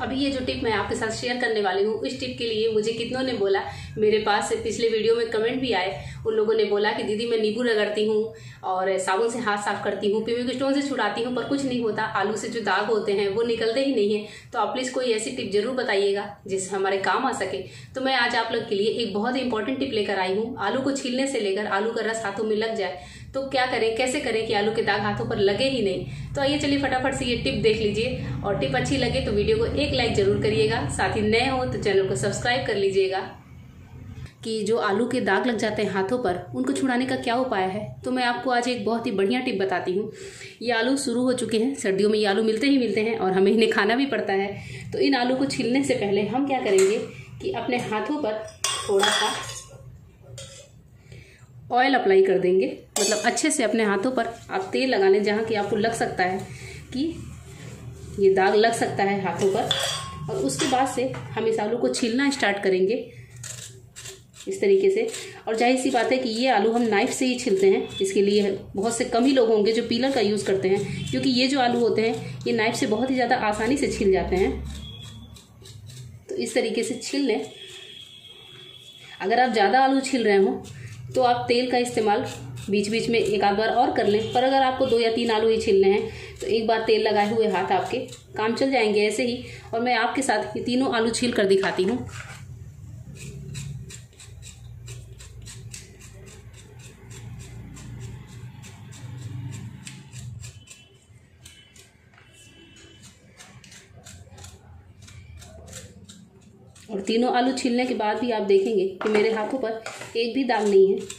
अभी ये जो टिप मैं आपके साथ शेयर करने वाली हूँ, इस टिप के लिए मुझे कितनों ने बोला, मेरे पास पिछले वीडियो में कमेंट भी आए। उन लोगों ने बोला कि दीदी मैं नींबू रगड़ती हूँ और साबुन से हाथ साफ करती हूँ, पिविक स्टोन से छुड़ाती हूँ, पर कुछ नहीं होता, आलू से जो दाग होते हैं वो निकलते ही नहीं है। तो आप प्लीज़ कोई ऐसी टिप जरूर बताइएगा जिससे हमारे काम आ सके। तो मैं आज आप लोग के लिए एक बहुत ही इंपॉर्टेंट टिप लेकर आई हूँ। आलू को छीलने से लेकर आलू का रस हाथों में लग जाए तो क्या करें, कैसे करें कि आलू के दाग हाथों पर लगे ही नहीं। तो आइए चलिए फटाफट से ये टिप देख लीजिए, और टिप अच्छी लगे तो वीडियो को एक लाइक जरूर करिएगा। साथ ही नए हो तो चैनल को सब्सक्राइब कर लीजिएगा। कि जो आलू के दाग लग जाते हैं हाथों पर, उनको छुड़ाने का क्या उपाय है, तो मैं आपको आज एक बहुत ही बढ़िया टिप बताती हूँ। ये आलू शुरू हो चुके हैं, सर्दियों में ये आलू मिलते ही मिलते हैं और हमें इन्हें खाना भी पड़ता है। तो इन आलू को छीलने से पहले हम क्या करेंगे कि अपने हाथों पर थोड़ा सा ऑयल अप्लाई कर देंगे। मतलब अच्छे से अपने हाथों पर आप तेल लगा लें जहाँ कि आपको लग सकता है कि ये दाग लग सकता है हाथों पर। और उसके बाद से हम इस आलू को छीलना स्टार्ट करेंगे इस तरीके से। और जाहिर सी बात है कि ये आलू हम नाइफ से ही छीलते हैं, इसके लिए बहुत से कम ही लोग होंगे जो पीलर का यूज़ करते हैं, क्योंकि ये जो आलू होते हैं ये नाइफ से बहुत ही ज़्यादा आसानी से छील जाते हैं। तो इस तरीके से छील लें। अगर आप ज़्यादा आलू छील रहे हो तो आप तेल का इस्तेमाल बीच बीच में एक आध बार और कर लें, पर अगर आपको 2 या 3 आलू ही छीलने हैं तो एक बार तेल लगाए हुए हाथ आपके काम चल जाएंगे ऐसे ही। और मैं आपके साथ ये तीनों आलू छील कर दिखाती हूँ। और तीनों आलू छीलने के बाद भी आप देखेंगे कि मेरे हाथों पर एक भी दाग नहीं है।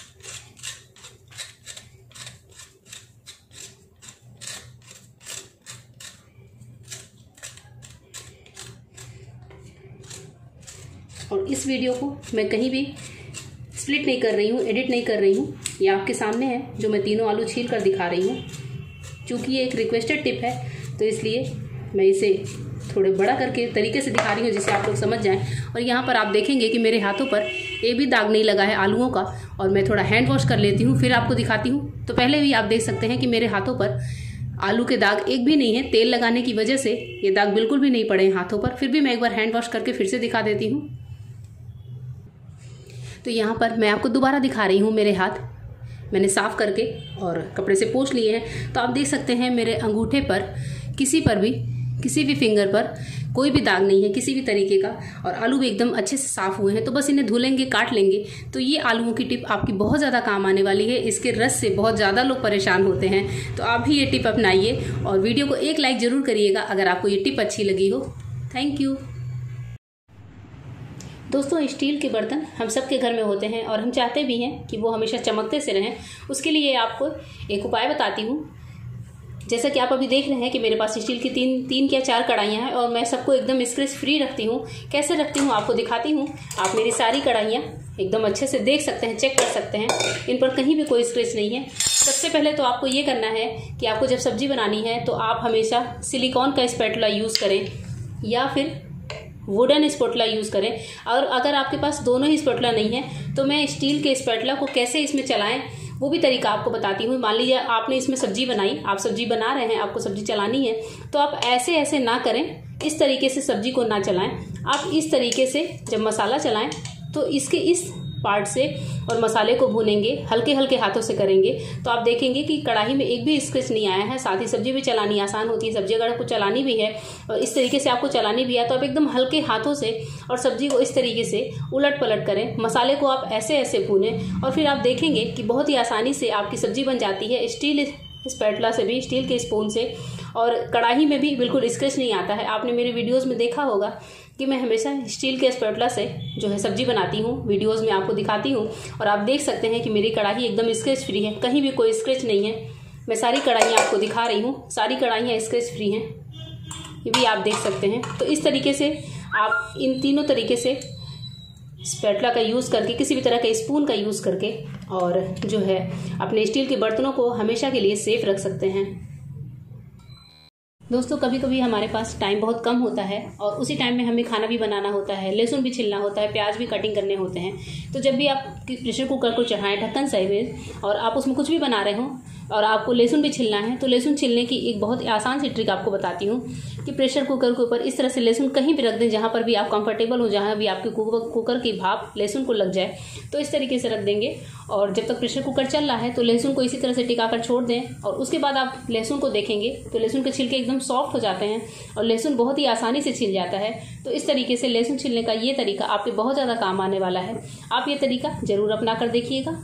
और इस वीडियो को मैं कहीं भी स्प्लिट नहीं कर रही हूँ, एडिट नहीं कर रही हूँ, ये आपके सामने है जो मैं तीनों आलू छील कर दिखा रही हूँ। क्योंकि ये एक रिक्वेस्टेड टिप है तो इसलिए मैं इसे थोड़े बड़ा करके तरीके से दिखा रही हूँ जिससे आप लोग समझ जाएं। और यहाँ पर आप देखेंगे कि मेरे हाथों पर एक भी दाग नहीं लगा है आलूओं का। और मैं थोड़ा हैंड वॉश कर लेती हूँ फिर आपको दिखाती हूँ। तो पहले भी आप देख सकते हैं कि मेरे हाथों पर आलू के दाग एक भी नहीं है। तेल लगाने की वजह से ये दाग बिल्कुल भी नहीं पड़े हैं हाथों पर। फिर भी मैं एक बार हैंड वॉश करके फिर से दिखा देती हूँ। तो यहाँ पर मैं आपको दोबारा दिखा रही हूँ। मेरे हाथ मैंने साफ करके और कपड़े से पोंछ लिए हैं। तो आप देख सकते हैं मेरे अंगूठे पर किसी भी फिंगर पर कोई भी दाग नहीं है किसी भी तरीके का। और आलू भी एकदम अच्छे से साफ़ हुए हैं। तो बस इन्हें धुलेंगे, काट लेंगे। तो ये आलूओं की टिप आपकी बहुत ज़्यादा काम आने वाली है। इसके रस से बहुत ज़्यादा लोग परेशान होते हैं। तो आप भी ये टिप अपनाइए और वीडियो को एक लाइक ज़रूर करिएगा अगर आपको ये टिप अच्छी लगी हो। Thank you. दोस्तों, स्टील के बर्तन हम सबके घर में होते हैं और हम चाहते भी हैं कि वो हमेशा चमकते से रहें। उसके लिए आपको एक उपाय बताती हूँ। जैसा कि आप अभी देख रहे हैं कि मेरे पास स्टील की तीन या 4 कढ़ाइयाँ हैं और मैं सबको एकदम स्क्रैच फ्री रखती हूँ। कैसे रखती हूँ आपको दिखाती हूँ। आप मेरी सारी कढ़ाइयाँ एकदम अच्छे से देख सकते हैं, चेक कर सकते हैं, इन पर कहीं भी कोई स्क्रैच नहीं है। सबसे पहले तो आपको ये करना है कि आपको जब सब्जी बनानी है तो आप हमेशा सिलिकॉन का स्पैटुला यूज़ करें या फिर वुडन स्पैटुला यूज़ करें। और अगर आपके पास दोनों ही स्पैटुला नहीं है तो मैं स्टील के स्पैटुला को कैसे इसमें चलाएं वो भी तरीका आपको बताती हूँ। मान लीजिए आपने इसमें सब्जी बनाई, आप सब्जी बना रहे हैं, आपको सब्जी चलानी है, तो आप ऐसे ना करें, इस तरीके से सब्जी को ना चलाएं। आप इस तरीके से जब मसाला चलाएं तो इसके इस पार्ट से और मसाले को भूनेंगे, हल्के हल्के हाथों से करेंगे। तो आप देखेंगे कि कढ़ाई में एक भी स्क्रैच नहीं आया है। साथ ही सब्जी भी चलानी आसान होती है। सब्जी अगर आपको चलानी भी है और इस तरीके से आपको चलानी भी है तो आप एकदम हल्के हाथों से और सब्जी को इस तरीके से उलट पलट करें। मसाले को आप ऐसे भूनें और फिर आप देखेंगे कि बहुत ही आसानी से आपकी सब्जी बन जाती है। स्टील स्पैटुला से भी, स्टील के स्पून से, और कढ़ाई में भी बिल्कुल स्क्रैच नहीं आता है। आपने मेरे वीडियोस में देखा होगा कि मैं हमेशा स्टील के स्पैटुला से जो है सब्जी बनाती हूँ, वीडियोस में आपको दिखाती हूँ। और आप देख सकते हैं कि मेरी कढ़ाई एकदम स्क्रैच फ्री है, कहीं भी कोई स्क्रैच नहीं है। मैं सारी कढ़ाइयाँ आपको दिखा रही हूँ, सारी कढ़ाइयाँ स्क्रैच फ्री हैं, ये भी आप देख सकते हैं। तो इस तरीके से आप इन तीनों तरीके से स्पैटुला का यूज़ करके, किसी भी तरह के स्पून का यूज़ करके, और जो है अपने स्टील के बर्तनों को हमेशा के लिए सेफ रख सकते हैं। दोस्तों, कभी कभी हमारे पास टाइम बहुत कम होता है और उसी टाइम में हमें खाना भी बनाना होता है, लहसुन भी छिलना होता है, प्याज भी कटिंग करने होते हैं। तो जब भी आप प्रेशर कुकर को चढ़ाएं ढक्कन सहित और आप उसमें कुछ भी बना रहे हो और आपको लहसुन भी छिलना है, तो लहसुन छिलने की एक बहुत ही आसान सी ट्रिक आपको बताती हूँ कि प्रेशर कुकर के ऊपर इस तरह से लहसुन कहीं भी रख दें, जहाँ पर भी आप कंफर्टेबल हो, जहाँ भी आपके कुकर की भाप लहसुन को लग जाए, तो इस तरीके से रख देंगे। और जब तक प्रेशर कुकर चल रहा है तो लहसुन को इसी तरह से टिकाकर छोड़ दें, और उसके बाद आप लहसुन को देखेंगे तो लहसुन के छिलके एकदम सॉफ्ट हो जाते हैं और लहसुन बहुत ही आसानी से छिल जाता है। तो इस तरीके से लहसुन छिलने का ये तरीका आपके बहुत ज़्यादा काम आने वाला है। आप ये तरीका ज़रूर अपना कर देखिएगा।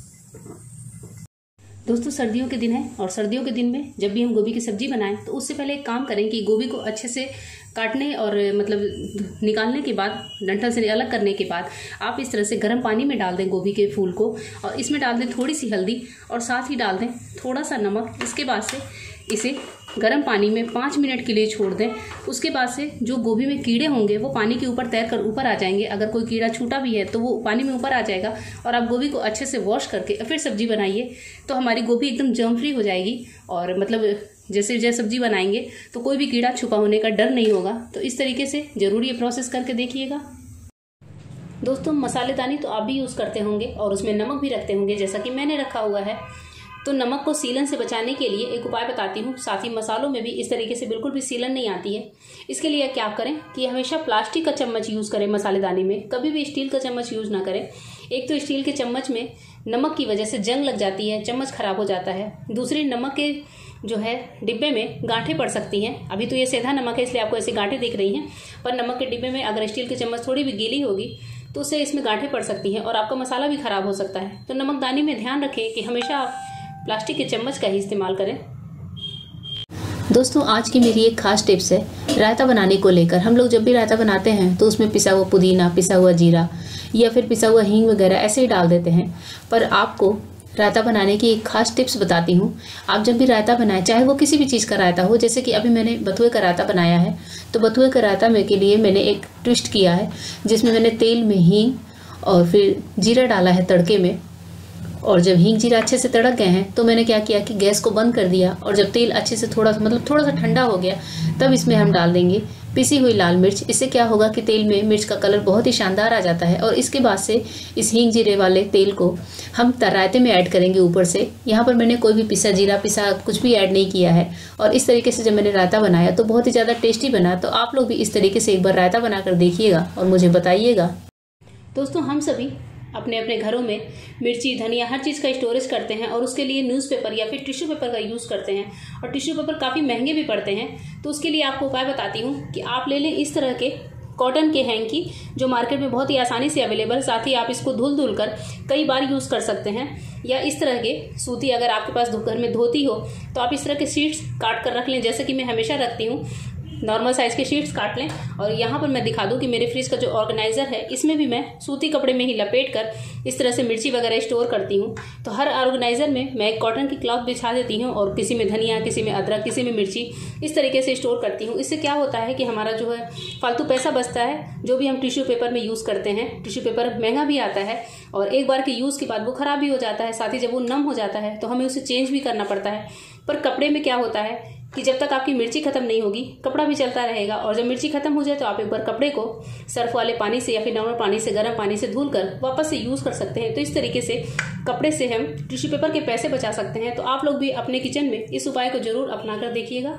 दोस्तों, सर्दियों के दिन है और सर्दियों के दिन में जब भी हम गोभी की सब्जी बनाएं तो उससे पहले एक काम करें कि गोभी को अच्छे से काटने और मतलब निकालने के बाद, डंठल से अलग करने के बाद आप इस तरह से गर्म पानी में डाल दें गोभी के फूल को, और इसमें डाल दें थोड़ी सी हल्दी और साथ ही डाल दें थोड़ा सा नमक। इसके बाद से इसे गर्म पानी में 5 मिनट के लिए छोड़ दें। उसके बाद से जो गोभी में कीड़े होंगे वो पानी के ऊपर तैर कर ऊपर आ जाएंगे। अगर कोई कीड़ा छूटा भी है तो वो पानी में ऊपर आ जाएगा, और आप गोभी को अच्छे से वॉश करके फिर सब्जी बनाइए तो हमारी गोभी एकदम जर्म फ्री हो जाएगी। और मतलब जैसे सब्जी बनाएंगे तो कोई भी कीड़ा छुपा होने का डर नहीं होगा। तो इस तरीके से जरूर ये प्रोसेस करके देखिएगा। दोस्तों, मसालेदानी तो आप भी यूज़ करते होंगे और उसमें नमक भी रखते होंगे जैसा कि मैंने रखा हुआ है। तो नमक को सीलन से बचाने के लिए एक उपाय बताती हूँ। साथ ही मसालों में भी इस तरीके से बिल्कुल भी सीलन नहीं आती है। इसके लिए क्या करें कि हमेशा प्लास्टिक का चम्मच यूज़ करें मसालेदानी में, कभी भी स्टील का चम्मच यूज़ ना करें। एक तो स्टील के चम्मच में नमक की वजह से जंग लग जाती है, चम्मच खराब हो जाता है। दूसरी, नमक के जो है डिब्बे में गांठें पड़ सकती हैं। अभी तो ये सीधा नमक है इसलिए आपको ऐसी गांठें दिख रही हैं, पर नमक के डिब्बे में अगर स्टील की चम्मच थोड़ी भी गीली होगी तो उससे इसमें गांठें पड़ सकती हैं और आपका मसाला भी खराब हो सकता है। तो नमकदानी में ध्यान रखें कि हमेशा आप प्लास्टिक के चम्मच का ही इस्तेमाल करें। दोस्तों, आज की मेरी एक खास टिप्स है रायता बनाने को लेकर। हम लोग जब भी रायता बनाते हैं तो उसमें पिसा हुआ पुदीना, पिसा हुआ जीरा या फिर पिसा हुआ हींग वगैरह ऐसे ही डाल देते हैं। पर आपको रायता बनाने की एक खास टिप्स बताती हूँ। आप जब भी रायता बनाएं, चाहे वो किसी भी चीज़ का रायता हो, जैसे कि अभी मैंने बथुए का रायता बनाया है, तो बथुए का रायता में के लिए मैंने एक ट्विस्ट किया है जिसमें मैंने तेल में हींग और फिर जीरा डाला है तड़के में। और जब हींग जीरा अच्छे से तड़क गए हैं तो मैंने क्या किया कि गैस को बंद कर दिया, और जब तेल अच्छे से थोड़ा सा ठंडा हो गया तब इसमें हम डाल देंगे पिसी हुई लाल मिर्च। इससे क्या होगा कि तेल में मिर्च का कलर बहुत ही शानदार आ जाता है। और इसके बाद से इस हींग जीरे वाले तेल को हम रायते में ऐड करेंगे ऊपर से। यहाँ पर मैंने कोई भी पिसा जीरा पिसा कुछ भी ऐड नहीं किया है। और इस तरीके से जब मैंने रायता बनाया तो बहुत ही ज़्यादा टेस्टी बना। तो आप लोग भी इस तरीके से एक बार रायता बनाकर देखिएगा और मुझे बताइएगा। दोस्तों, हम सभी अपने अपने घरों में मिर्ची, धनिया, हर चीज़ का स्टोरेज करते हैं और उसके लिए न्यूज़पेपर या फिर टिश्यू पेपर का यूज़ करते हैं, और टिश्यू पेपर काफ़ी महंगे भी पड़ते हैं। तो उसके लिए आपको उपाय बताती हूँ कि आप ले लें इस तरह के कॉटन के हैंकी, जो मार्केट में बहुत ही आसानी से अवेलेबल। साथ ही आप इसको धुल कर कई बार यूज़ कर सकते हैं। या इस तरह के सूती, अगर आपके पास घर में धोती हो तो आप इस तरह के शीट्स काट कर रख लें, जैसे कि मैं हमेशा रखती हूँ। नॉर्मल साइज़ के शीट्स काट लें। और यहाँ पर मैं दिखा दूँ कि मेरे फ्रिज का जो ऑर्गेनाइज़र है इसमें भी मैं सूती कपड़े में ही लपेट कर इस तरह से मिर्ची वगैरह स्टोर करती हूँ। तो हर ऑर्गेनाइज़र में मैं एक कॉटन की क्लॉथ बिछा देती हूँ और किसी में धनिया, किसी में अदरक, किसी में मिर्ची, इस तरीके से स्टोर करती हूँ। इससे क्या होता है कि हमारा जो है फालतू पैसा बचता है। जो भी हम टिश्यू पेपर में यूज़ करते हैं, टिश्यू पेपर महंगा भी आता है और एक बार के यूज़ के बाद वो ख़राब भी हो जाता है। साथ ही जब वो नम हो जाता है तो हमें उसे चेंज भी करना पड़ता है। पर कपड़े में क्या होता है कि जब तक आपकी मिर्ची खत्म नहीं होगी कपड़ा भी चलता रहेगा, और जब मिर्ची खत्म हो जाए तो आप एक बार कपड़े को सर्फ वाले पानी से या फिर नॉर्मल पानी से, गर्म पानी से धुलकर वापस से यूज़ कर सकते हैं। तो इस तरीके से कपड़े से हम टिश्यू पेपर के पैसे बचा सकते हैं। तो आप लोग भी अपने किचन में इस उपाय को जरूर अपना कर देखिएगा।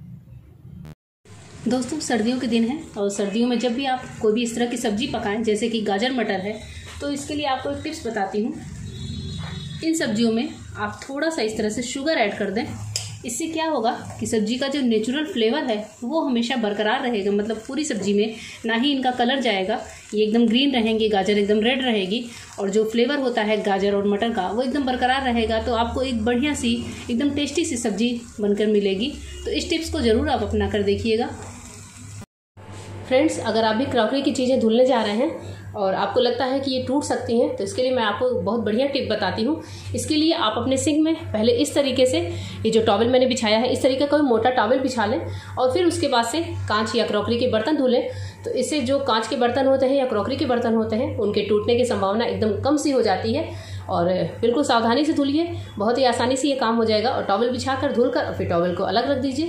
दोस्तों, सर्दियों के दिन है और सर्दियों में जब भी आप कोई भी इस तरह की सब्जी पकाएं, जैसे कि गाजर मटर है, तो इसके लिए आपको एक टिप्स बताती हूँ। इन सब्जियों में आप थोड़ा सा इस तरह से शुगर ऐड कर दें। इससे क्या होगा कि सब्जी का जो नेचुरल फ्लेवर है वो हमेशा बरकरार रहेगा। मतलब पूरी सब्जी में ना ही इनका कलर जाएगा, ये एकदम ग्रीन रहेंगे, गाजर एकदम रेड रहेगी, और जो फ्लेवर होता है गाजर और मटर का वो एकदम बरकरार रहेगा। तो आपको एक बढ़िया सी एकदम टेस्टी सी सब्जी बनकर मिलेगी। तो इस टिप्स को ज़रूर आप अपना कर देखिएगा। फ्रेंड्स, अगर आप भी क्रॉकरी की चीज़ें धुलने जा रहे हैं और आपको लगता है कि ये टूट सकती हैं, तो इसके लिए मैं आपको बहुत बढ़िया टिप बताती हूँ। इसके लिए आप अपने सिंक में पहले इस तरीके से ये जो टॉवल मैंने बिछाया है, इस तरीके का कोई मोटा टॉवल बिछा लें और फिर उसके बाद से कांच या क्रॉकरी के बर्तन धुलें। तो इससे जो कांच के बर्तन होते हैं या क्रॉकरी के बर्तन होते हैं उनके टूटने की संभावना एकदम कम सी हो जाती है। और बिल्कुल सावधानी से धुलिए, बहुत ही आसानी से ये काम हो जाएगा। और टॉवल बिछा कर धुलकर और फिर टॉवल को अलग रख दीजिए।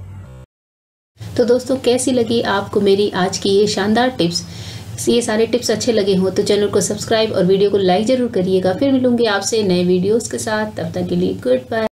तो दोस्तों, कैसी लगी आपको मेरी आज की ये शानदार टिप्स? ये सारे टिप्स अच्छे लगे हों तो चैनल को सब्सक्राइब और वीडियो को लाइक ज़रूर करिएगा। फिर मिलूंगी आपसे नए वीडियोस के साथ। तब तक के लिए गुड बाय।